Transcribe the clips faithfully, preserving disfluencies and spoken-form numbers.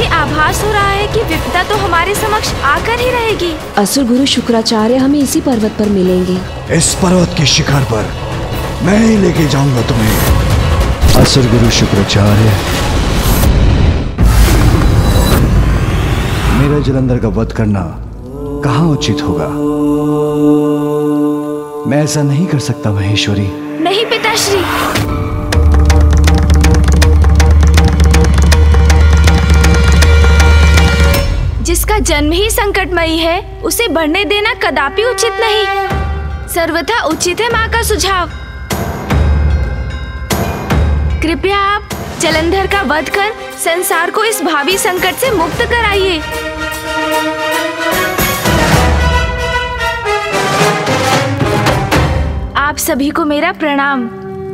आभास हो रहा है कि विपदा तो हमारे समक्ष आकर ही रहेगी। असुर गुरु शुक्राचार्य हमें इसी पर्वत पर मिलेंगे। इस पर्वत के शिखर पर मैं ही लेके जाऊंगा तुम्हें। असुर गुरु शुक्राचार्य, मेरे जलंधर का वध करना कहाँ उचित होगा? मैं ऐसा नहीं कर सकता महेश्वरी। नहीं पिताश्री। जिसका जन्म ही संकटमयी है उसे बढ़ने देना कदापि उचित नहीं। सर्वथा उचित है माँ का सुझाव। कृपया आप जलंधर का वध कर संसार को इस भावी संकट से मुक्त कराइए। आप सभी को मेरा प्रणाम।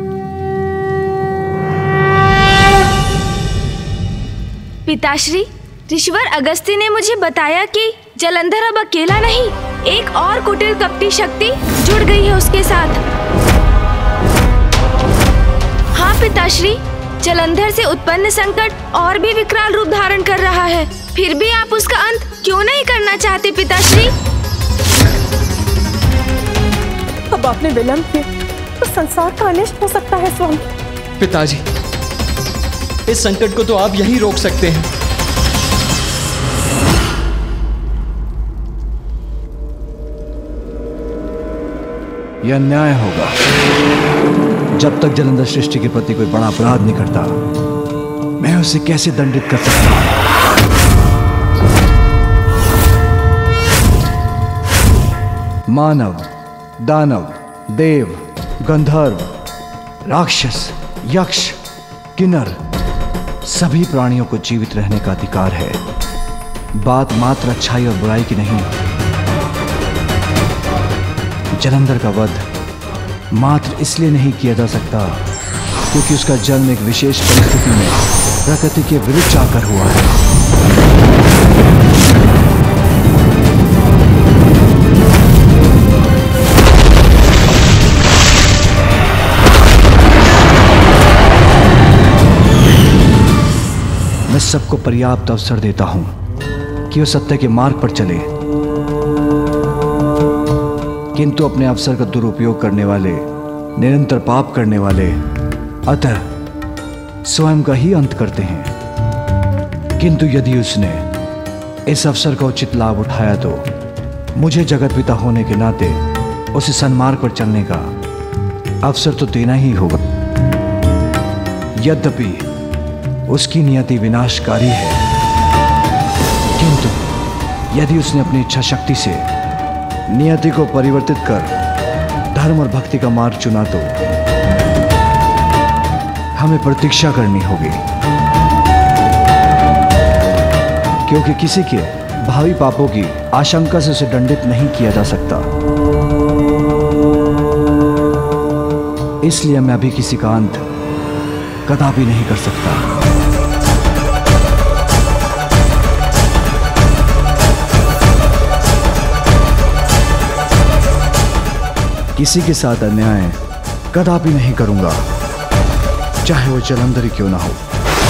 पिताश्री, ऋषिवर अगस्त्य ने मुझे बताया कि जलंधर अब अकेला नहीं, एक और कुटिल कपटी शक्ति जुड़ गई है उसके साथ। हाँ पिताश्री, जलंधर से उत्पन्न संकट और भी विकराल रूप धारण कर रहा है। फिर भी आप उसका अंत क्यों नहीं करना चाहते पिताश्री? अब आपने विलंब किया तो संसार का अनिष्ट हो सकता है स्वामी। पिताजी, इस संकट को तो आप यही रोक सकते हैं। यह अन्याय होगा। जब तक जलंधर सृष्टि के प्रति कोई बड़ा अपराध नहीं करता, मैं उसे कैसे दंडित कर सकता हूं? मानव, दानव, देव, गंधर्व, राक्षस, यक्ष, किन्नर, सभी प्राणियों को जीवित रहने का अधिकार है। बात मात्र अच्छाई और बुराई की नहीं। जलंधर का वध मात्र इसलिए नहीं किया जा सकता क्योंकि उसका जन्म एक विशेष परिस्थिति में प्रकृति के विरुद्ध आकर हुआ है। मैं सबको पर्याप्त अवसर देता हूं कि वो सत्य के मार्ग पर चले, किंतु अपने अवसर का दुरुपयोग करने वाले, निरंतर पाप करने वाले अतः स्वयं का ही अंत करते हैं। किंतु यदि उसने इस अवसर का उचित लाभ उठाया तो मुझे जगत पिता होने के नाते उसे सन्मार्ग पर चलने का अवसर तो देना ही होगा। यद्यपि उसकी नियति विनाशकारी है, किंतु यदि उसने अपनी इच्छा शक्ति से नियति को परिवर्तित कर धर्म और भक्ति का मार्ग चुना तो हमें प्रतीक्षा करनी होगी, क्योंकि किसी के भावी पापों की आशंका से उसे दंडित नहीं किया जा सकता। इसलिए मैं अभी किसी का अंत कदापि नहीं कर सकता। किसी के साथ अन्याय कदापि नहीं करूंगा, चाहे वो जलंधर ही क्यों ना हो।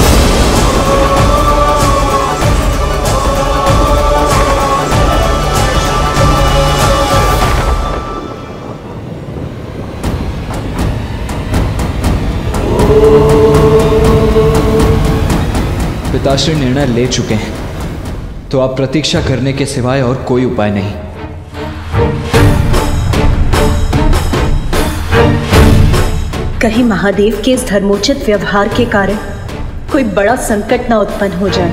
पिताश्री निर्णय ले चुके हैं, तो आप प्रतीक्षा करने के सिवाय और कोई उपाय नहीं। कहीं महादेव के इस धर्मोचित व्यवहार के कारण कोई बड़ा संकट न उत्पन्न हो जाए।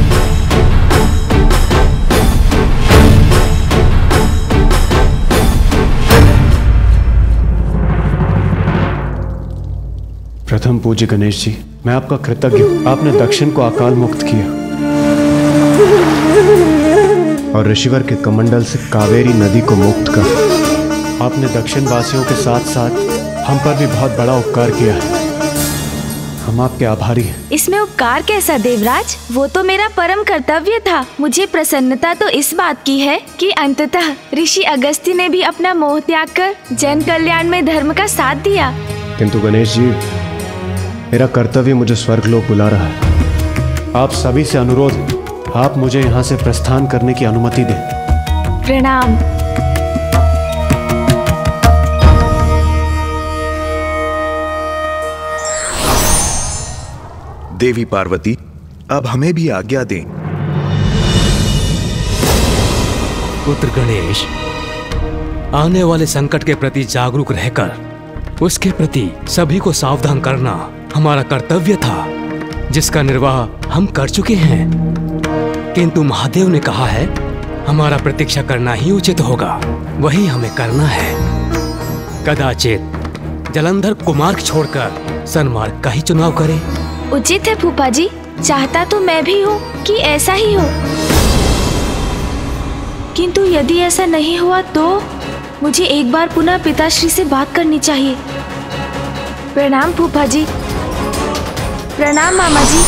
प्रथम पूज्य गणेश जी, मैं आपका कृतज्ञ हूं। आपने दक्षिण को अकाल मुक्त किया और ऋषिवर के कमंडल से कावेरी नदी को मुक्त कर आपने दक्षिण वासियों के साथ साथ हम पर भी बहुत बड़ा उपकार किया है। हम आपके आभारी हैं। इसमें उपकार कैसा देवराज, वो तो मेरा परम कर्तव्य था। मुझे प्रसन्नता तो इस बात की है कि अंततः ऋषि अगस्त्य ने भी अपना मोह त्याग कर जन कल्याण में धर्म का साथ दिया। किंतु गणेश जी, मेरा कर्तव्य मुझे स्वर्गलोक बुला रहा है। आप सभी से अनुरोध है, आप मुझे यहाँ से प्रस्थान करने की अनुमति दें। प्रणाम। देवी पार्वती, अब हमें भी आज्ञा दें। पुत्र गणेश, आने वाले संकट के प्रति जागरूक रहकर उसके प्रति सभी को सावधान करना हमारा कर्तव्य था, जिसका निर्वाह हम कर चुके हैं। किंतु महादेव ने कहा है हमारा प्रतीक्षा करना ही उचित होगा, वही हमें करना है। कदाचित जलंधर कुमार्ग छोड़कर सन्मार्ग का ही चुनाव करें। उचित है फूफा जी, चाहता तो मैं भी हूँ कि ऐसा ही हो, किंतु यदि ऐसा नहीं हुआ तो मुझे एक बार पुनः पिताश्री से बात करनी चाहिए। प्रणाम फूफा जी। प्रणाम मामा जी।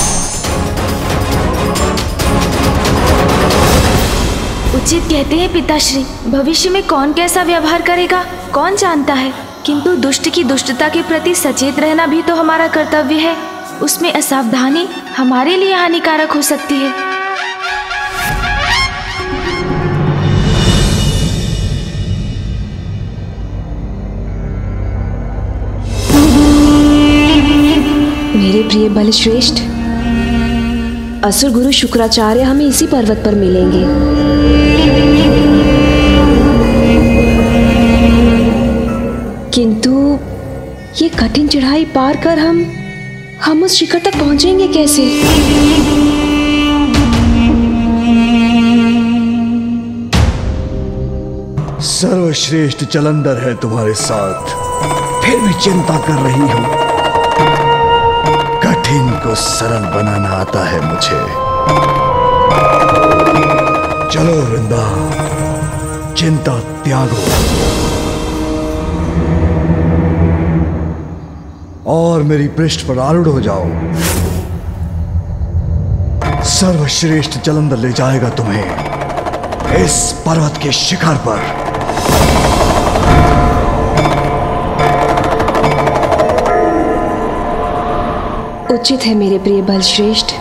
उचित कहते हैं पिताश्री, भविष्य में कौन कैसा व्यवहार करेगा कौन जानता है, किंतु दुष्ट की दुष्टता के प्रति सचेत रहना भी तो हमारा कर्तव्य है। उसमें असावधानी हमारे लिए हानिकारक हो सकती है। मेरे प्रिय बलश्रेष्ठ, असुर गुरु शुक्राचार्य हमें इसी पर्वत पर मिलेंगे। किंतु ये कठिन चढ़ाई पार कर हम हम उस शिखर तक पहुंचेंगे कैसे? सर्वश्रेष्ठ जलंधर है तुम्हारे साथ, फिर भी चिंता कर रही हो। कठिन को सरल बनाना आता है मुझे। चलो वृंदा, चिंता त्यागो और मेरी पृष्ठ पर आरूढ़ हो जाओ। सर्वश्रेष्ठ जलंधर ले जाएगा तुम्हें इस पर्वत के शिखर पर। उचित है मेरे प्रिय बलश्रेष्ठ।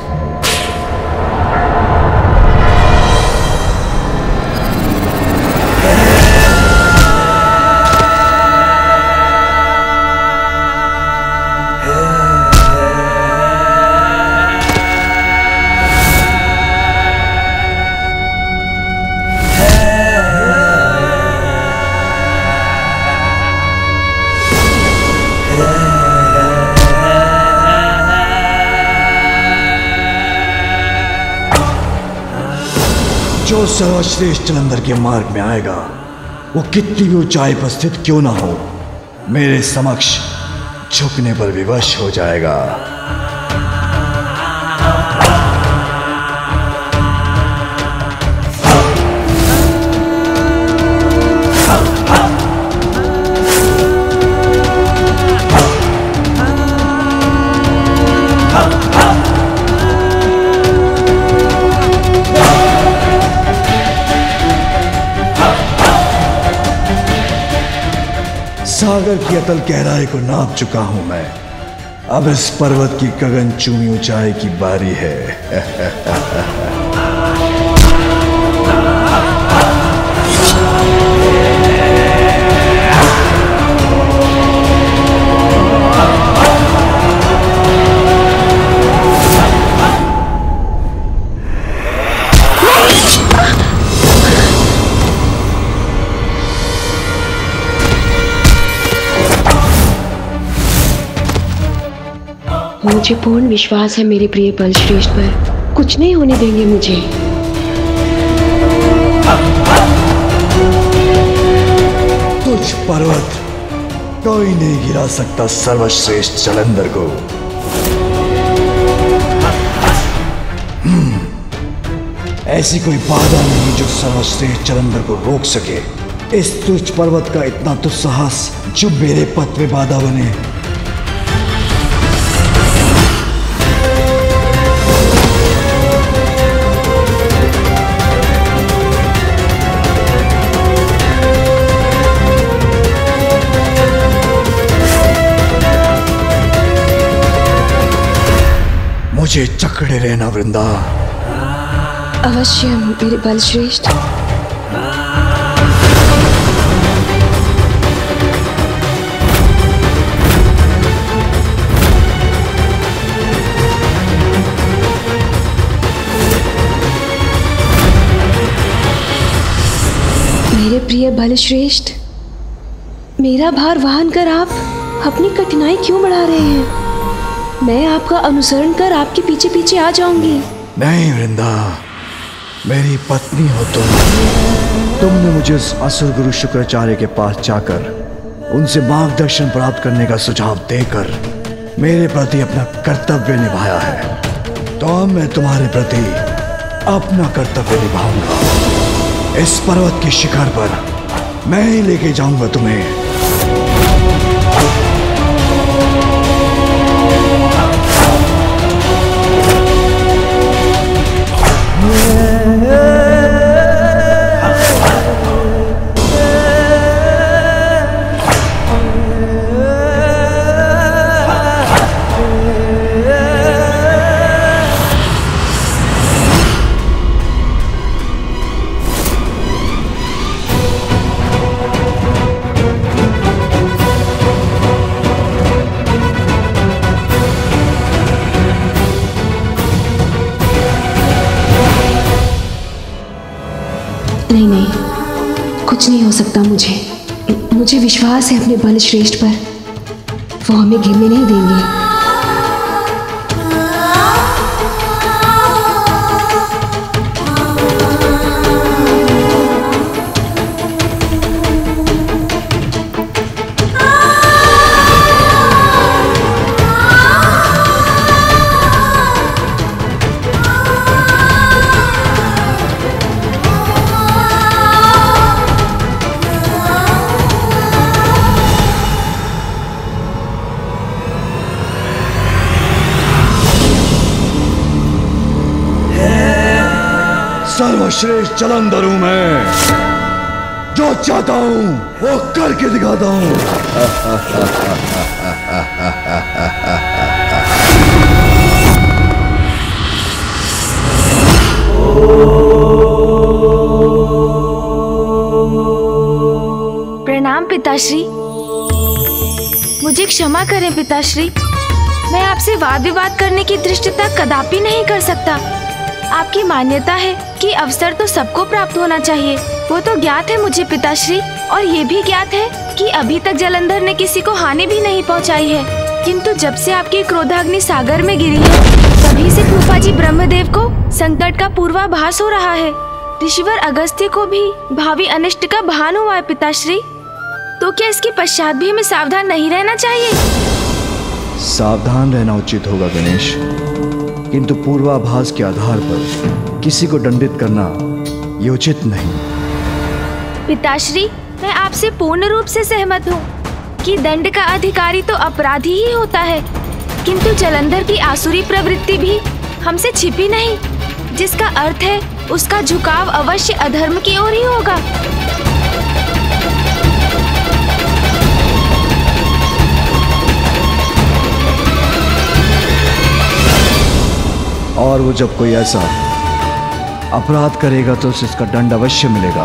जो सर्वश्रेष्ठ जलंधर के मार्ग में आएगा वो कितनी भी ऊंचाई पर स्थित क्यों ना हो, मेरे समक्ष झुकने पर विवश हो जाएगा। सागर की अतल गहराई को नाप चुका हूं मैं, अब इस पर्वत की गगनचुंबी ऊंचाई की बारी है। मुझे पूर्ण विश्वास है मेरे प्रिय बलश्रेष्ठ पर, कुछ नहीं होने देंगे मुझे। तुझ पर्वत कोई नहीं गिरा सकता सर्वश्रेष्ठ जलंधर को। हम्म, ऐसी कोई बाधा नहीं जो सर्वश्रेष्ठ जलंधर को रोक सके। इस तुच्छ पर्वत का इतना तो साहस जो मेरे पथ पे बाधा बने। मुझे जकड़े रहना वृंदा। अवश्य मेरे बलश्रेष्ठ। मेरे प्रिय बलश्रेष्ठ, मेरा भार वहन कर आप अपनी कठिनाई क्यों बढ़ा रहे हैं? मैं आपका अनुसरण कर आपके पीछे पीछे आ जाऊंगी। नहीं वृंदा, मेरी पत्नी हो तुम। तुमने मुझे उस असुर गुरु शुक्राचार्य के पास जाकर उनसे मार्गदर्शन प्राप्त करने का सुझाव देकर मेरे प्रति अपना कर्तव्य निभाया है, तो अब मैं तुम्हारे प्रति अपना कर्तव्य निभाऊंगा। इस पर्वत के शिखर पर मैं ही लेके जाऊंगा तुम्हें। नहीं नहीं, कुछ नहीं हो सकता। मुझे मुझे विश्वास है अपने बलश्रेष्ठ पर, वो हमें गिरने नहीं देंगे। सर्वश्रेष्ठ जलंधर हूं मैं, जो चाहता हूं वो करके दिखाता हूं। प्रणाम पिताश्री। मुझे क्षमा करें पिताश्री, मैं आपसे वाद विवाद करने की धृष्टता कदापि नहीं कर सकता। आपकी मान्यता है कि अवसर तो सबको प्राप्त होना चाहिए, वो तो ज्ञात है मुझे पिताश्री, और ये भी ज्ञात है कि अभी तक जलंधर ने किसी को हानि भी नहीं पहुंचाई है। किंतु जब से आपकी क्रोधाग्नि सागर में गिरी है, तभी से फूफाजी ब्रह्मदेव को संकट का पूर्वाभास हो रहा है। ऋषिवर अगस्त्य को भी भावी अनिष्ट का भान हुआ है पिताश्री। तो क्या इसके पश्चात भी हमें सावधान नहीं रहना चाहिए? सावधान रहना उचित होगा गणेश, किंतु पूर्वाभास के आधार पर किसी को दंडित करना ये उचित नहीं। पिताश्री, मैं आपसे पूर्ण रूप से सहमत हूँ कि दंड का अधिकारी तो अपराधी ही होता है, किंतु जलंधर की आसुरी प्रवृत्ति भी हमसे छिपी नहीं, जिसका अर्थ है उसका झुकाव अवश्य अधर्म की ओर ही होगा। और वो जब कोई ऐसा अपराध करेगा तो उसे इसका दंड अवश्य मिलेगा।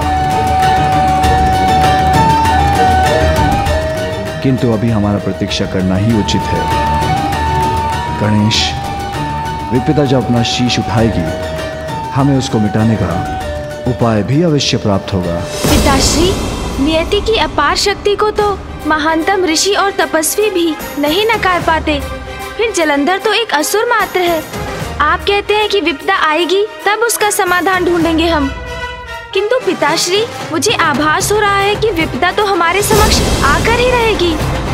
किंतु अभी हमारा प्रतीक्षा करना ही उचित है। गणेश, विपदा जब अपना शीश उठाएगी, हमें उसको मिटाने का उपाय भी अवश्य प्राप्त होगा। पिताश्री, नियति की अपार शक्ति को तो महानतम ऋषि और तपस्वी भी नहीं नकार पाते, फिर जलंधर तो एक असुर मात्र है। आप कहते हैं कि विपदा आएगी तब उसका समाधान ढूंढेंगे हम, किंतु पिताश्री, मुझे आभास हो रहा है कि विपदा तो हमारे समक्ष आकर ही रहेगी।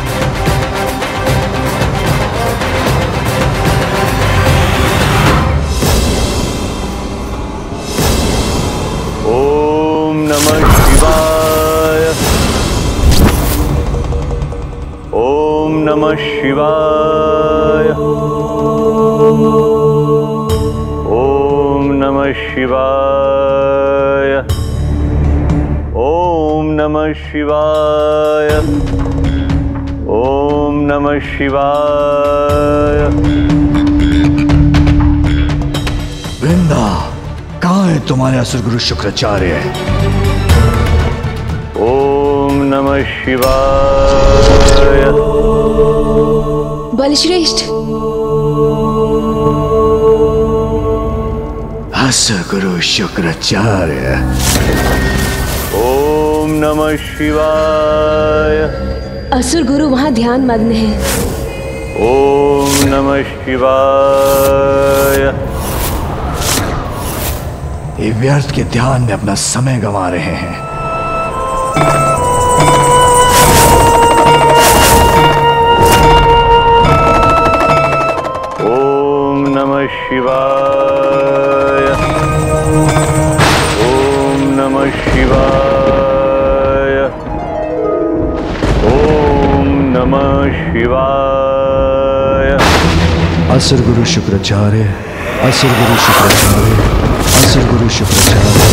ओम नमः शिवाय। ओम नमः शिवाय। ओम नमः शिवाय। ओम नमः शिवाय। ओम नमः शिवाय। वृंदा, कहाँ है तुम्हारे असुर गुरु शुक्राचार्य? ओम नमः शिवाय। बलश्रेष्ठ, असुर गुरु शुक्राचार्य। ओम नमः शिवाय। असुर गुरु वहां ध्यान मग्न है। ओम नमः शिवाय। ये व्यर्थ के ध्यान में अपना समय गंवा रहे हैं। ओम नमः शिवाय। ओम नमः शिवाय। ओम नमः शिवाय। असुर गुरु शुक्राचार्य, असुर गुरु शुक्राचार्य, असुर गुरु शुक्राचार्य।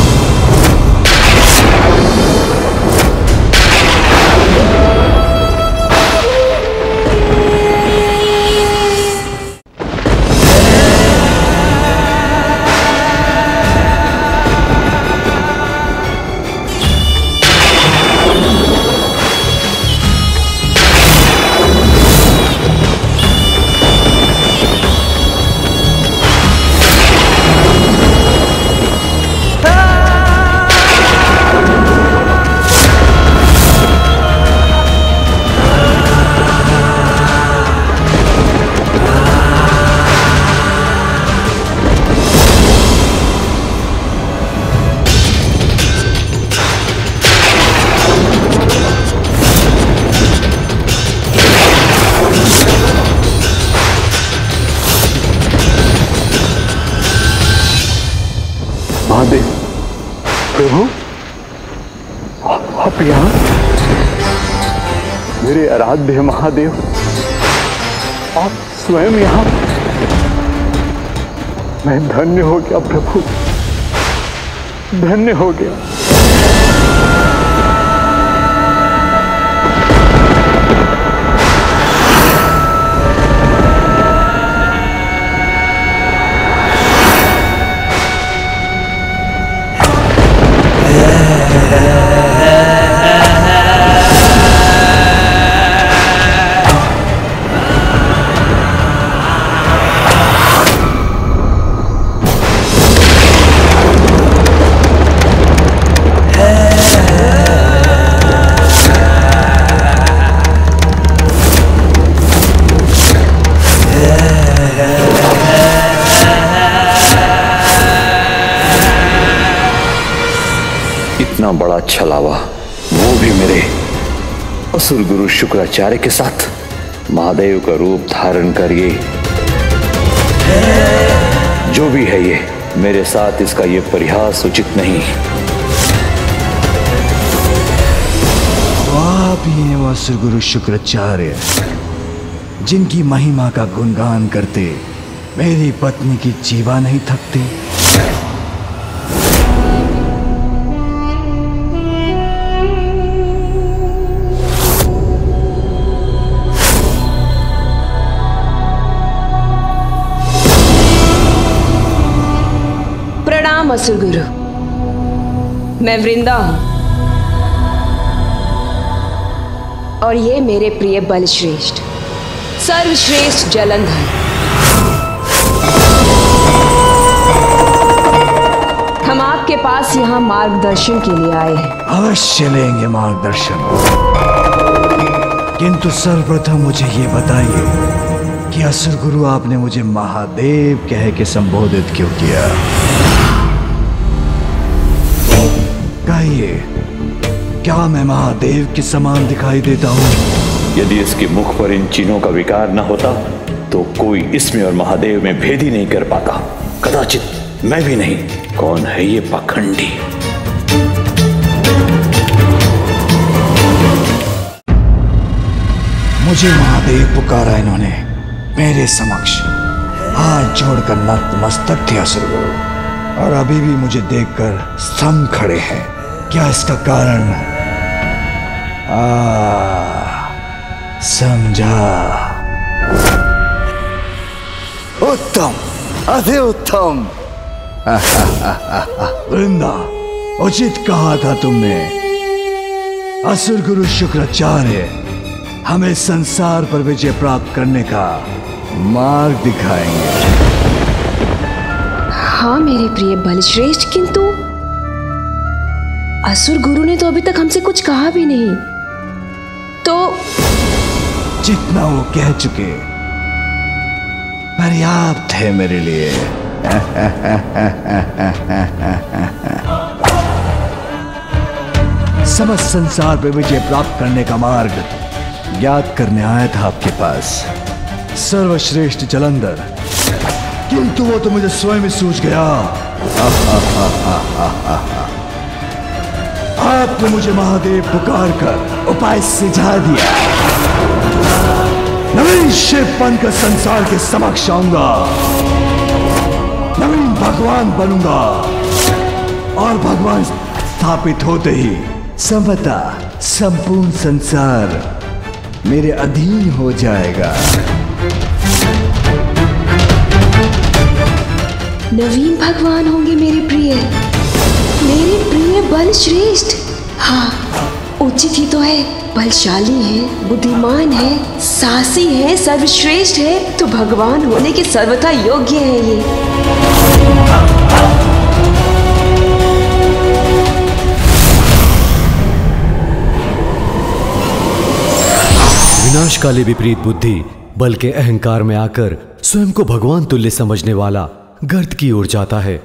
महादेव, प्रभु, आप यहाँ? मेरे आराध्य महादेव, आप स्वयं यहाँ? मैं धन्य हो गया प्रभु, धन्य हो गया। इतना बड़ा छलावा, वो भी मेरे असुर गुरु शुक्राचार्य के साथ। महादेव का रूप धारण करिए। जो भी है ये, मेरे साथ इसका ये परिहास उचित नहीं। आप ही हैं वो असुर गुरु शुक्राचार्य जिनकी महिमा का गुणगान करते मेरी पत्नी की जीवा नहीं थकती। प्रणाम असुर गुरु, मैं वृंदा हूं और ये मेरे प्रिय बलश्रेष्ठ, सर्वश्रेष्ठ जलंधर। हम आपके पास यहाँ मार्गदर्शन के लिए आए हैं। अवश्य लेंगे मार्गदर्शन, किंतु सर्वप्रथम मुझे ये बताइए कि असुर गुरु आपने मुझे महादेव कह के संबोधित क्यों किया? कहिए, क्या मैं महादेव के समान दिखाई देता हूँ? यदि इसके मुख पर इन चिन्हों का विकार न होता तो कोई इसमें और महादेव में भेद ही नहीं कर पाता। कदाचित मैं भी नहीं। कौन है ये पाखंडी? मुझे महादेव पुकारा इन्होंने मेरे समक्ष। हाथ जोड़कर नतमस्तक थे असुर गुरु, और अभी भी मुझे देखकर स्तंभ खड़े हैं। क्या इसका कारण? आ समझा। उत्तम, अति उत्तम। वृंदा, उचित कहा था तुमने। असुर गुरु शुक्राचार्य हमें संसार पर विजय प्राप्त करने का मार्ग दिखाएंगे। हाँ मेरे प्रिय बलश्रेष्ठ, किंतु असुर गुरु ने तो अभी तक हमसे कुछ कहा भी नहीं। तो जितना वो कह चुके पर्याप्त है मेरे लिए। समस्त संसार पर विजय प्राप्त करने का मार्ग ज्ञात करने आया था आपके पास, सर्वश्रेष्ठ जलंधर, किंतु वो तो मुझे स्वयं ही सूझ गया। आपने मुझे महादेव पुकार कर उपाय सुझा दिया। नवीन शिव बनकर संसार के समक्ष आऊंगा, नवीन भगवान बनूंगा, और भगवान स्थापित होते ही समता संपूर्ण संसार मेरे अधीन हो जाएगा। नवीन भगवान होंगे मेरे प्रिय, मेरे प्रिय बलश्रेष्ठ। हाँ, उचित ही तो है। बलशाली है, बुद्धिमान है, साहसी है, सर्वश्रेष्ठ है, तो भगवान होने के सर्वथा योग्य है ये। विनाशकाली विपरीत बुद्धि बल के अहंकार में आकर स्वयं को भगवान तुल्य समझने वाला गर्त की ओर जाता है।